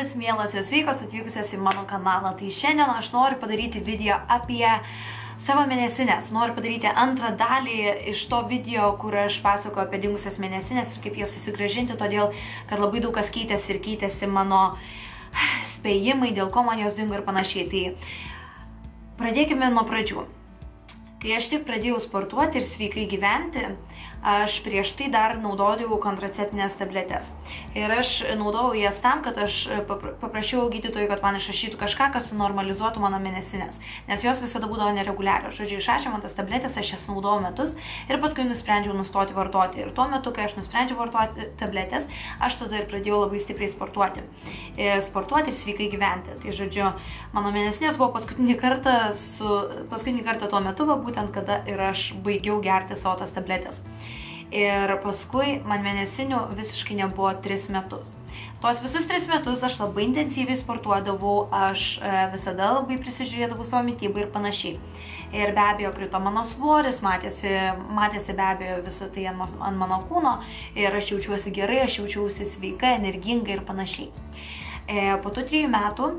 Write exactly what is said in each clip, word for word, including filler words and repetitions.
sveikos, mielosios sveikos atvykusios į mano kanalą. Tai šiandien aš noriu padaryti video apie savo mėnesinės. Noriu padaryti antrą dalį iš to video, kur aš pasakoju apie dingusias mėnesinės ir kaip jas susigrąžinti, todėl kad labai daug kas keitėsi ir keitėsi mano spėjimai, dėl ko man jos dingo ir panašiai. Tai pradėkime nuo pradžių. Kai aš tik pradėjau sportuoti ir sveikai gyventi, aš prieš tai dar naudodavau kontraceptinės tabletės. Ir aš naudojau jas tam, kad aš paprašiau gydytojų, kad man išrašytų kažką, kas sunormalizuotų mano mėnesinės. Nes jos visada būdavo nereguliarios. Žodžiu, išrašė man tas tabletės, aš jas naudojau metus ir paskui nusprendžiau nustoti vartoti. Ir tuo metu, kai aš nusprendžiau vartoti tabletės, aš tada ir pradėjau labai stipriai sportuoti. Sportuoti ir sveikai gyventi. Tai žodžiu, mano mėnesinės buvo paskutinį kartą, su, paskutinį kartą tuo metu, va, būtent kada ir aš baigiau gerti savo tas tabletės. Ir paskui man mėnesinių visiškai nebuvo tris metus. Tuos visus tris metus aš labai intensyviai sportuodavau, aš visada labai prisižiūrėdavau savo mitybą ir panašiai. Ir be abejo krito mano svoris, matėsi, matėsi be abejo visą tai ant mano kūno ir aš jaučiuosi gerai, aš jaučiausi sveika, energinga ir panašiai. Po tų trijų metų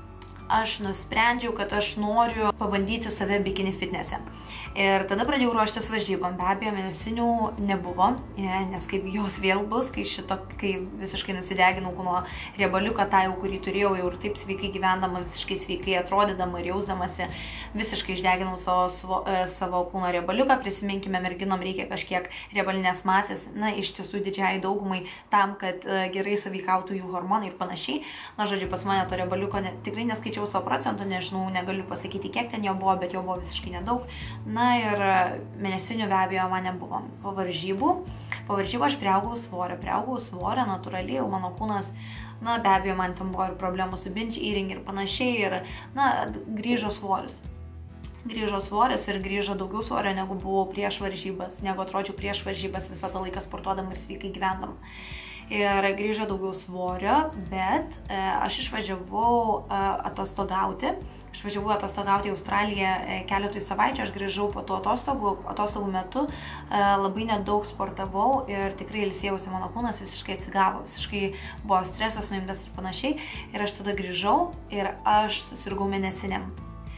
aš nusprendžiau, kad aš noriu pabandyti save bikini fitnese. Ir tada pradėjau ruoštis varžybom. Be abejo, mėnesinių nebuvo, nes kaip jos vėl bus, kai, šito, kai visiškai nusideginau kūno riebaliuką, tą jau, kurį turėjau jau ir taip sveikai gyvendama, visiškai sveikai atrodydama ir jausdamasi, visiškai išdeginau savo, savo kūno riebaliuką. Prisiminkime, merginom reikia kažkiek riebalinės masės, na, iš tiesų didžiai daugumai tam, kad gerai sąveikautų jų hormonai ir panašiai. Na, žodžiu, pas mane to riebaliuko ne, tikrai neskaičiau savo procentų, nežinau, negaliu pasakyti, kiek ten jo buvo, bet jo buvo visiškai nedaug. Na ir mėnesinių be abejo man nebuvo. Po varžybų, po varžybų aš priaugau svorio, priaugau svorio natūraliai, jau mano kūnas, na be abejo man tam buvo ir problemų su binge eating ir panašiai ir, na, grįžo svoris. Grįžo svoris ir grįžo daugiau svorio, negu buvau prieš varžybas, negu atrodžiau prieš varžybas visą tą laiką sportuodama ir sveikai gyvendama. Ir grįžo daugiau svorio, bet e, aš išvažiavau e, atostogauti. Išvažiavau atostogauti į Australiją e, keletui savaičių, aš grįžau po to atostogų, atostogų metu, e, labai nedaug sportavau ir tikrai ilsėjausi, mano kūnas visiškai atsigavo, visiškai buvo stresas nuimtas ir panašiai. Ir aš tada grįžau ir aš susirgau mėnesinėm.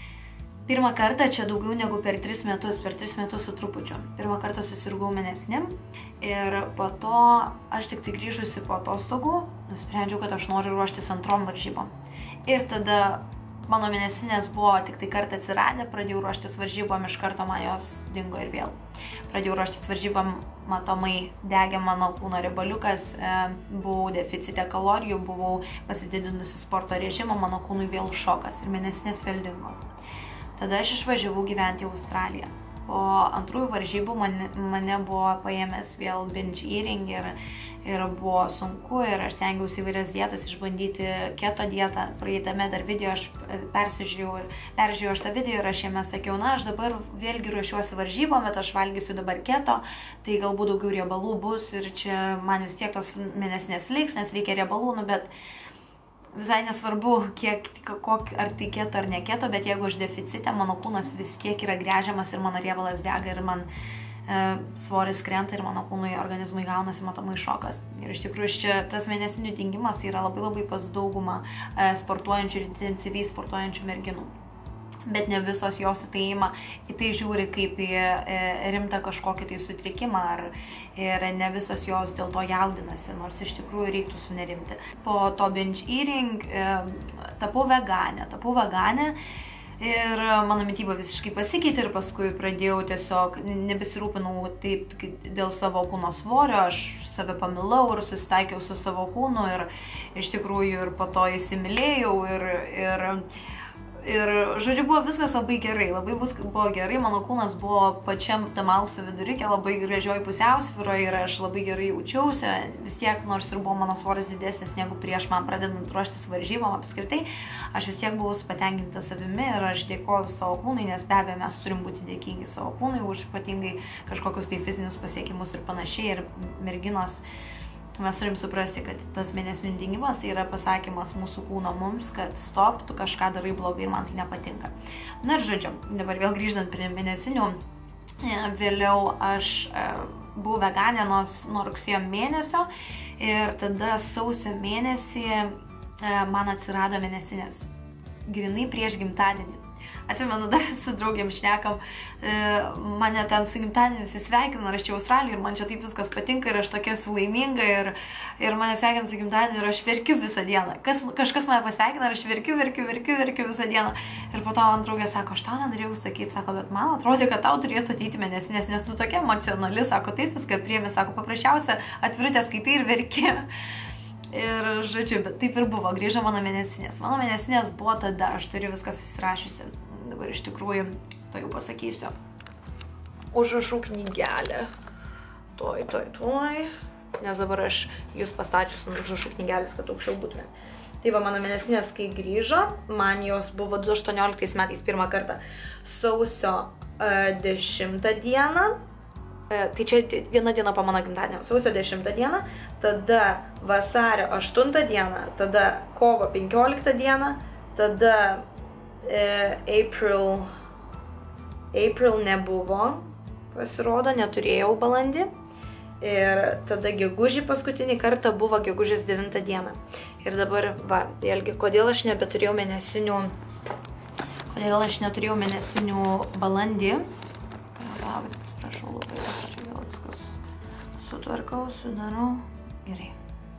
Pirmą kartą čia daugiau negu per tris metus, per tris metus su trupučiu. Pirmą kartą susirgau mėnesinėm ir po to aš tik tai grįžusi po atostogų, nusprendžiau, kad aš noriu ruoštis antrom varžybom. Ir tada mano mėnesinės buvo tik tai kartą atsiradę, pradėjau ruoštis varžybom, iš karto man jos dingo ir vėl. Pradėjau ruoštis varžybom, matomai degė mano kūno riebaliukas, buvau deficite kalorijų, buvau pasididinusi sporto režimą, mano kūnui vėl šokas ir mėnesinės vėl dingo. Tada aš išvažiavau gyventi į Australiją. Po antrųjų varžybų mane, mane buvo paėmęs vėl binge eating ir, ir buvo sunku ir aš stengiausi įvairias dietas išbandyti, keto dietą. Praeitame dar video aš persižiūrėjau ir peržiūrėjau aš tą video ir aš jame sakiau, na, aš dabar vėlgi ruošiuosi varžybom, bet aš valgysiu dabar keto, tai galbūt daugiau riebalų bus ir čia man vis tiek tos mėnesinės liks, nes reikia riebalų, nu, bet visai nesvarbu, kiek, kok, ar tai keto ar ne keto, bet jeigu aš deficite, mano kūnas vis tiek yra gręžiamas ir mano riebalas dega ir man e, svoris krenta ir mano kūnui organizmui gaunasi matomai šokas. Ir iš tikrųjų čia tas mėnesinių dingimas yra labai labai pas daugumą e, sportuojančių ir intensyviai sportuojančių merginų. Bet ne visos jos į tai ima, į tai žiūri kaip į e, rimtą kažkokį tai sutrikimą ar, ir ne visos jos dėl to jaudinasi, nors iš tikrųjų reiktų sunerimti. Po to binge eating e, tapau veganė, tapau veganė ir mano mityba visiškai pasikeitė ir paskui pradėjau tiesiog, nebesirūpinau taip dėl savo kūno svorio, aš save pamilau ir susitaikiau su savo kūnu ir iš tikrųjų ir po to įsimylėjau ir, ir Ir, žodžiu, buvo viskas labai gerai, labai buvo gerai, mano kūnas buvo pačiam tam aukso viduriuke, labai gražioj pusiausvyroje ir aš labai gerai jaučiausi, vis tiek, nors ir buvo mano svoris didesnis negu prieš man pradedant ruoštis varžybom apskritai, aš vis tiek buvau patenkinta savimi ir aš dėkoju savo kūnui, nes be abejo mes turim būti dėkingi savo kūnui už ypatingai kažkokius tai fizinius pasiekimus ir panašiai ir merginos. Mes turim suprasti, kad tas mėnesinių dingimas tai yra pasakymas mūsų kūno mums, kad stop, tu kažką darai blogai ir man tai nepatinka. Na ir žodžiu, dabar vėl grįžtant prie mėnesinių, vėliau aš buvau veganė nuo rugsėjo mėnesio ir tada sausio mėnesį man atsirado mėnesinės. Grinai prieš gimtadienį. Atsimenu, dar su draugėm šnekam, mane ten su gimtadieniu visi sveikina, aš čia Australijoje ir man čia taip viskas patinka ir aš tokia esu laiminga ir, ir mane sveikina su gimtadieniu ir aš verkiu visą dieną. Kas, kažkas mane pasveikina ir aš verkiu, verkiu, verkiu, verkiu visą dieną. Ir po to man draugė sako, aš tau nenorėjau sakyti, sako, bet man atrodė, kad tau turėtų ateiti mėnesinės, nes tu tokia emocionali, sako, taip viską priėmė, sako, paprasčiausia atvirutę skaitai ir verki. Ir, žodžiu, bet taip ir buvo, grįžo mano mėnesinės. Mano mėnesinės buvo tada, aš turiu viską susirašiusi. Dabar iš tikrųjų, to jau pasakysiu. Užrašų knygelę. Toj, toj, toj. Nes dabar aš jūs pastačiusi ant užrašų knygelės, kad aukščiau būtume. Tai va, mano mėnesinės, kai grįžo, man jos buvo du tūkstančiai aštuonioliktais metais pirmą kartą. Sausio dešimtą dieną. Tai čia viena diena po mano gimtadienio. Sausio dešimtą dieną, tada vasario aštuntą dieną, tada kovo penkioliktą dieną, tada e, April, April nebuvo, pasirodo, neturėjau balandį. Ir tada gegužį paskutinį kartą buvo gegužės devintą dieną. Ir dabar, va, vėlgi, kodėl aš nebeturėjau mėnesinių, kodėl aš neturėjau mėnesinių balandį. Prašau labai, aš čia vėl viskas sutvarkau, sudarau. Gerai.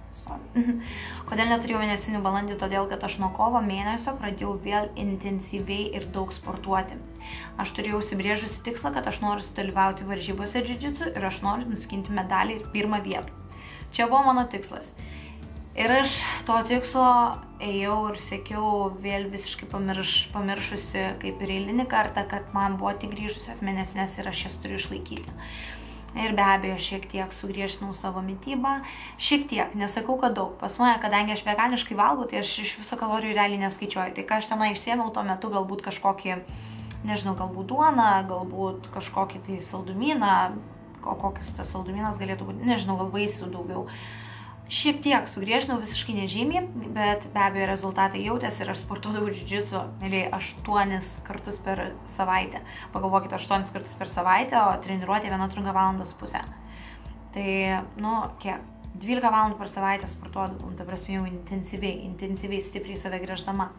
Kodėl neturėjau mėnesinių balandį? Todėl, kad aš nuo kovo mėnesio pradėjau vėl intensyviai ir daug sportuoti. Aš turėjau užsibrėžusi tikslą, kad aš noriu sudalyvauti varžybose džiudžitsu ir aš noriu nuskinti medalį ir pirmą vietą. Čia buvo mano tikslas. Ir aš to tikslo ėjau ir siekiau vėl visiškai pamirš, pamiršusi kaip ir eilinį kartą, kad man buvo tik grįžusios mėnesinės ir aš jas turiu išlaikyti. Ir be abejo, šiek tiek sugriežtinau savo mitybą. Šiek tiek, nesakau, kad daug. Pas mane, kadangi aš veganiškai valgau, tai aš iš viso kalorijų realiai neskaičiuoju. Tai ką aš tenai išsėmiau tuo metu, galbūt kažkokį, nežinau, galbūt duoną, galbūt kažkokį tai saldumyną, o kokis tas saldumynas galėtų būti, nežinau, gal vaisių daugiau. Šiek tiek sugriežtinau, visiškai nežymiai, bet be abejo rezultatai jautėsi ir aš sportuodavau džiudžitsu, mėlyje, aštuonis kartus per savaitę. Pagalvokite, aštuonis kartus per savaitę, o treniruotė viena trunka valandos pusę. Tai, nu, kiek? dvylika valandų per savaitę sportuodavau, ta prasme jau intensyviai, intensyviai, stipriai save grįždama.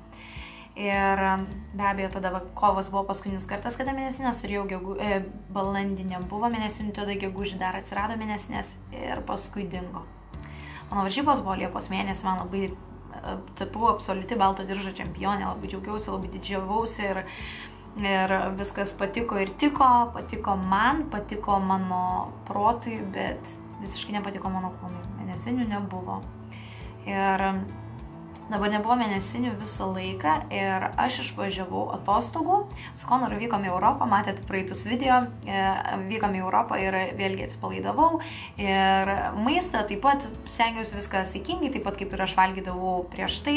Ir be abejo, tada va, kovas buvo paskutinis kartas, kada mėnesinės, turėjau gegu, e, balandį nebuvo mėnesinių, tada gegužį dar atsirado mėnesinės ir paskui dingo. Mano varžybos buvo Liepos mėnesį, man labai tapau absoliuti balto diržo čempionė, labai džiaugiausi, labai didžiavausi ir, ir viskas patiko ir tiko, patiko man, patiko mano protui, bet visiškai nepatiko mano kūnui, mėnesinių nebuvo. Ir dabar nebuvo mėnesinių visą laiką ir aš išvažiavau atostogų. Su Konoru vykom į Europą, matėte praeitus video, vykom į Europą ir vėlgi atsipalaidavau. Ir maistą taip pat stengiausi viską saikingai, taip pat kaip ir aš valgydavau prieš tai.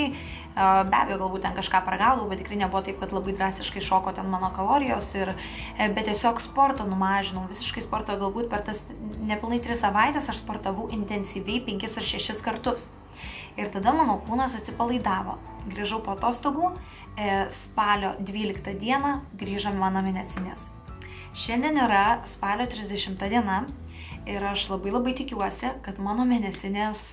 Be abejo, galbūt ten kažką paragaudavau, bet tikrai nebuvo taip, kad labai drastiškai šoko ten mano kalorijos. Ir, bet tiesiog sportą numažinau, visiškai sportą galbūt per tas nepilnai tris savaitės aš sportavau intensyviai penkis ar šešis kartus. Ir tada mano kūnas atsipalaidavo. Grįžau po atostogų, spalio dvyliktą dieną grįžo mano mėnesinės. Šiandien yra spalio trisdešimta diena ir aš labai labai tikiuosi, kad mano mėnesinės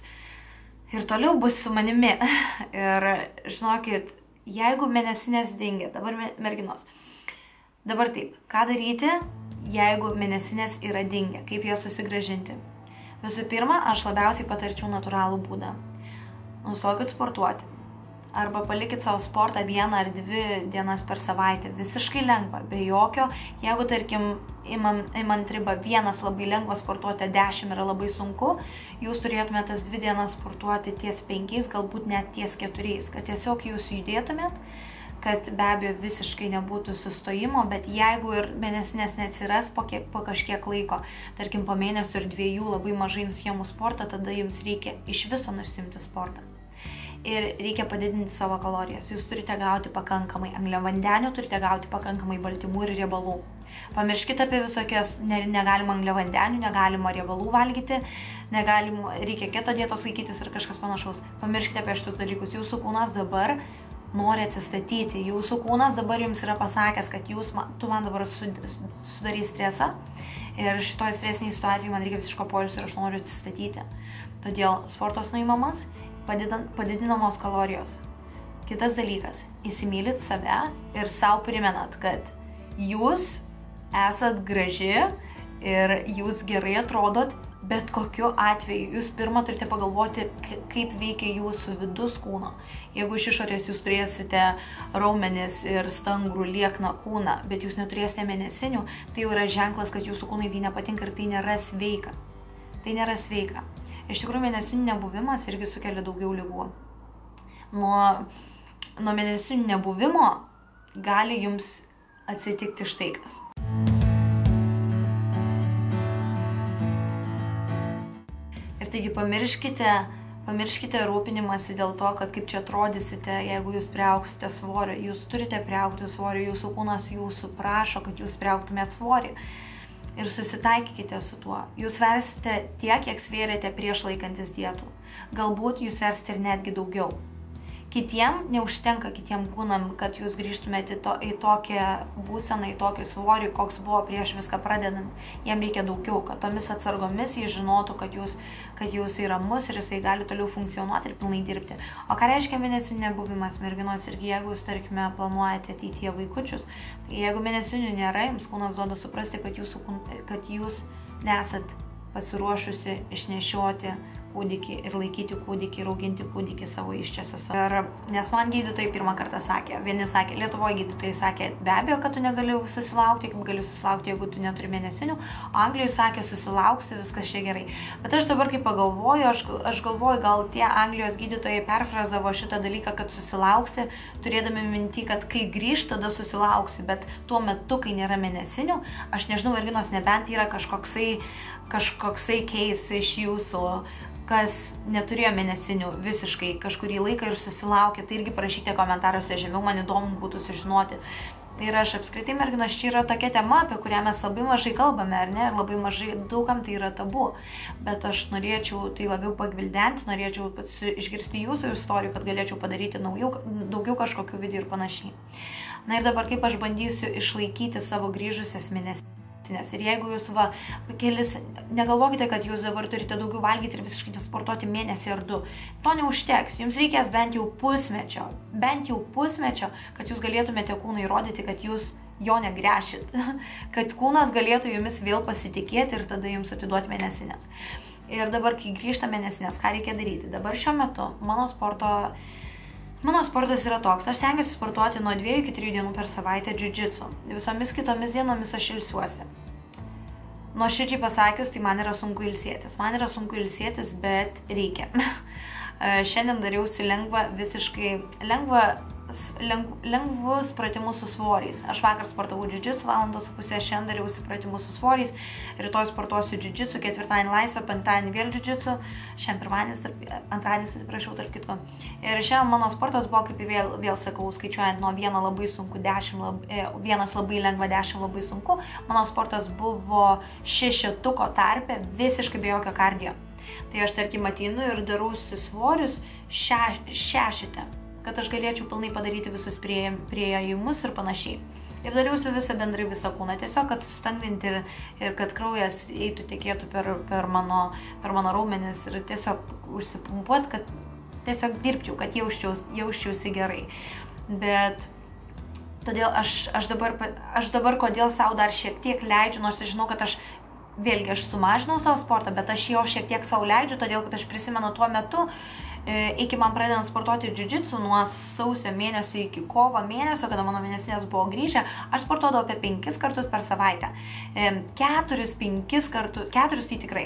ir toliau bus su manimi. Ir žinokit, jeigu mėnesinės dingia, dabar merginos, dabar taip, ką daryti, jeigu mėnesinės yra dingę, kaip jas susigrąžinti? Visų pirma, aš labiausiai patarčiau natūralų būdą. Nustokit sportuoti. Arba palikit savo sportą vieną ar dvi dienas per savaitę. Visiškai lengva, be jokio. Jeigu, tarkim, imam, imant ribą vienas labai lengva sportuoti, dešimt yra labai sunku, jūs turėtumėte tas dvi dienas sportuoti ties penkiais, galbūt net ties keturiais, kad tiesiog jūs judėtumėt, kad be abejo visiškai nebūtų sustojimo, bet jeigu ir mėnesinės neatsiras po, kiek, po kažkiek laiko, tarkim po mėnesio ir dviejų labai mažai nusiėmų sportą, tada jums reikia iš viso nusimti sportą. Ir reikia padidinti savo kalorijas. Jūs turite gauti pakankamai angliavandenių, turite gauti pakankamai baltymų ir riebalų. Pamirškite apie visokias, ne, negalima angliavandenių, negalima riebalų valgyti, negalima, reikia keto dietos laikytis ir kažkas panašaus. Pamirškite apie šitus dalykus. Jūsų kūnas dabar nori atsistatyti. Jūsų kūnas dabar jums yra pasakęs, kad jūs, tu man dabar sudarys stresą ir šitoj stresiniai situacijai man reikia visiško poilsio ir aš noriu atsistatyti. Todėl sportas nuimamas padidinamos kalorijos. Kitas dalykas, įsimylit save ir savo primenat, kad jūs esat graži ir jūs gerai atrodot, bet kokiu atveju jūs pirmą turite pagalvoti, kaip veikia jūsų vidus kūno. Jeigu iš išorės jūs turėsite raumenis ir stangrų liekną kūną, bet jūs neturėsite mėnesinių, tai jau yra ženklas, kad jūsų kūnai tai nepatinka ir tai nėra sveika. Tai nėra sveika. Iš tikrųjų, mėnesinių nebuvimas irgi sukelia daugiau ligų. Nuo, nuo mėnesinių nebuvimo gali jums atsitikti štai kas. Ir taigi pamirškite, pamirškite rūpinimąsi dėl to, kad kaip čia atrodysite, jeigu jūs priaugsite svorio. Jūs turite priaugti svorio, jūsų kūnas jūsų prašo, kad jūs priaugtumėt svorį. Ir susitaikykite su tuo. Jūs versite tiek, kiek svėrėte prieš laikantis dietų. Galbūt jūs versite ir netgi daugiau. Kitiem neužtenka, kitiem kūnam, kad jūs grįžtumėte į, to, į tokią būseną, į tokį svorį, koks buvo prieš viską pradedant. Jiem reikia daugiau, kad tomis atsargomis jis žinotų, kad jūs, kad jūs yra ramus ir jisai gali toliau funkcionuoti ir pilnai dirbti. O ką reiškia mėnesinių nebuvimas, merginos? Irgi jeigu jūs, tarkime, planuojate ateityje vaikučius, tai jeigu mėnesinių nėra, jums kūnas duoda suprasti, kad, jūsų, kad jūs nesat pasiruošusi išnešioti kūdikį ir laikyti kūdikį ir auginti kūdikį savo iščiose. Ir nes man gydytojai pirmą kartą sakė, vieni sakė, Lietuvoje gydytojai sakė, be abejo, kad tu negali susilaukti, kaip gali susilaukti, jeigu tu neturi mėnesinių, o Anglijoje sakė, susilauksi, viskas čia gerai. Bet aš dabar, kai pagalvoju, aš, aš galvoju, gal tie Anglijos gydytojai perfrazavo šitą dalyką, kad susilauksi, turėdami minti, kad kai grįž, tada susilauksi, bet tuo metu, kai nėra mėnesinių, aš nežinau, merginos, nebent yra kažkoksai, kažkoksai case iš jūsų, kas neturėjo mėnesinių visiškai kažkurį laiką ir susilaukė, tai irgi parašykite komentaruose žemiau, man įdomu būtų sužinoti. Tai yra, aš apskritai, merginos, čia yra tokia tema, apie kurią mes labai mažai kalbame, ar ne, ir labai mažai daugam tai yra tabu. Bet aš norėčiau tai labiau pagvildenti, norėčiau išgirsti jūsų istorijų, kad galėčiau padaryti naujau, daugiau kažkokių video ir panašiai. Na ir dabar kaip aš bandysiu išlaikyti savo grįžusias mėnesines. Ir jeigu jūs va, kelis, negalvokite, kad jūs dabar turite daugiau valgyti ir visiškai nesportuoti mėnesį ar du. To neužteks. Jums reikės bent jau pusmečio, bent jau pusmečio, kad jūs galėtumėte kūnui įrodyti, kad jūs jo negrešit. Kad kūnas galėtų jumis vėl pasitikėti ir tada jums atiduoti mėnesinės. Ir dabar, kai grįžta mėnesinės, ką reikia daryti? Dabar šiuo metu mano sporto... Mano sportas yra toks, aš stengiuosi sportuoti nuo dviejų iki trijų dienų per savaitę džiudžitsu. Visomis kitomis dienomis aš ilsiuosi. Nuoširdžiai pasakius, tai man yra sunku ilsėtis. Man yra sunku ilsėtis, bet reikia. Šiandien dariausi lengvą, visiškai lengvą, lengv, lengvus pratimus su svoriais. Aš vakar sportavau džiudžitsu valandos su pusė, šiandien dariausi pratimus su svoriais. Rytoj sportuosiu džiudžitsu, ketvirtadienį laisvę, penktadienį vėl džiudžitsu. Šiandien pirmadienis, antradienis, atsiprašau, tarp kitko. Ir šiandien mano sportas buvo, kaip vėl, vėl sakau, skaičiuojant nuo vieno labai sunku, dešimt, lab, vienas labai lengva, dešimt labai sunku. Mano sportas buvo šešetuko tarpe, visiškai be jokio kardio. Tai aš, tarkim, ateinu ir darausi svorius še, šešite, kad aš galėčiau pilnai padaryti visus priėjimus ir panašiai. Ir dariausi visą bendrai visą kūną, tiesiog, kad sustangrinti ir, ir kad kraujas eitų, tekėtų per, per, mano, per mano raumenis ir tiesiog užsipumpuot, kad tiesiog dirbčiau, kad jausčiaus, jausčiausi gerai. Bet todėl aš, aš, dabar, aš dabar kodėl savo dar šiek tiek leidžiu, nors aš žinau, kad aš vėlgi aš sumažinau savo sportą, bet aš jo šiek tiek savo leidžiu, todėl kad aš prisimenu tuo metu, iki man pradedant sportuoti džiudžitsu nuo sausio mėnesio iki kovo mėnesio, kada mano mėnesinės buvo grįžę, aš sportuodavau apie penkis kartus per savaitę. Keturis, penkis kartus, keturis tai tikrai.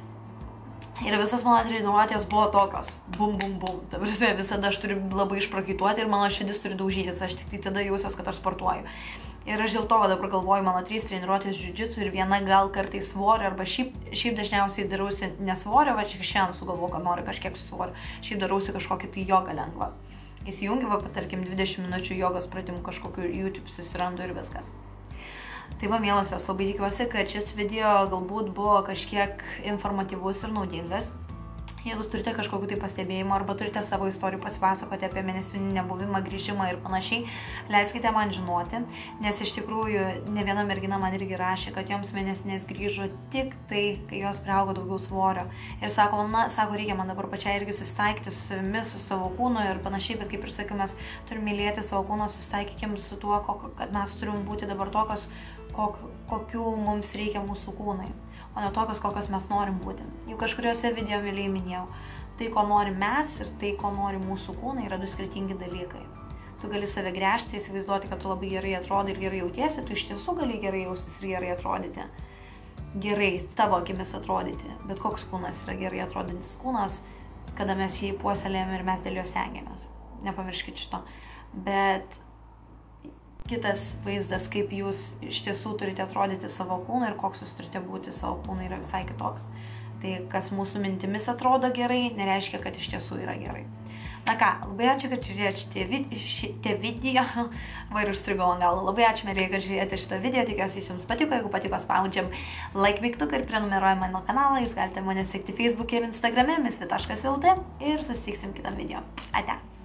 Ir visas mano treniruotės buvo tokios. Bum, bum, bum. Ta prasme, visada aš turiu labai išprakaituoti ir mano širdis turi daužytis. Aš tik tai tada jausiuos, kad aš sportuoju. Ir aš dėl to dabar galvoju, mano trys treniruotės džiudžitsu ir viena gal kartais svorio, arba šiaip, šiaip dažniausiai darausi nesvorio, va čia šiandien sugalvoju, kad noriu kažkiek svorio, šiaip darausi kažkokį tai jogą lengvą. Įsijungiu, va, tarkim, dvidešimt minučių jogos pratimų kažkokiu YouTube susirandu ir viskas. Tai va, mielosios, labai tikiuosi, kad šis video galbūt buvo kažkiek informatyvus ir naudingas. Jeigu jūs turite kažkokiu tai pastebėjimu arba turite savo istorijų pasipasakoti apie mėnesinių nebuvimą, grįžimą ir panašiai, leiskite man žinoti, nes iš tikrųjų ne viena mergina man irgi rašė, kad joms mėnesinės grįžo tik tai, kai jos priaugo daugiau svorio. Ir sako, na, sako, reikia man dabar pačiai irgi susitaikyti su savimi, su savo kūnu ir panašiai, bet kaip ir sakiau, mes turime mylėti savo kūną, susitaikykim su tuo, kad mes turim būti dabar tokios, kok, kokių mums reikia mūsų kūnai, o ne tokios, kokios mes norim būti. Jau kažkuriuose video vėliai minėjau, tai, ko norim mes ir tai, ko nori mūsų kūnai, yra du skirtingi dalykai. Tu gali save gręžti, įsivaizduoti, kad tu labai gerai atrodai ir gerai jautiesi, tu iš tiesų gali gerai jaustis ir gerai atrodyti. Gerai, tavo akimis atrodyti, bet koks kūnas yra gerai atrodantis kūnas, kada mes jį puoselėjame ir mes dėl jo stengiamės. Nepamirškit šito. Bet kitas vaizdas, kaip jūs iš tiesų turite atrodyti savo kūną ir koks jūs turite būti savo kūną, yra visai kitoks. Tai, kas mūsų mintimis atrodo gerai, nereiškia, kad iš tiesų yra gerai. Na ką, labai ačiū, kad žiūrėjote šitie video. Va ir užstrigau ant galo. Labai ačiū, mėlyje, kad žiūrėjote šitą video. Tikiuosi, jums patiko. Jeigu patiko, spaudžiam like mygtuką ir prenumeruojam mano kanalą. Jūs galite mane sekti Facebook'e ir Instagram'e misfit taškas lt ir susitiksim kitam video. Ate.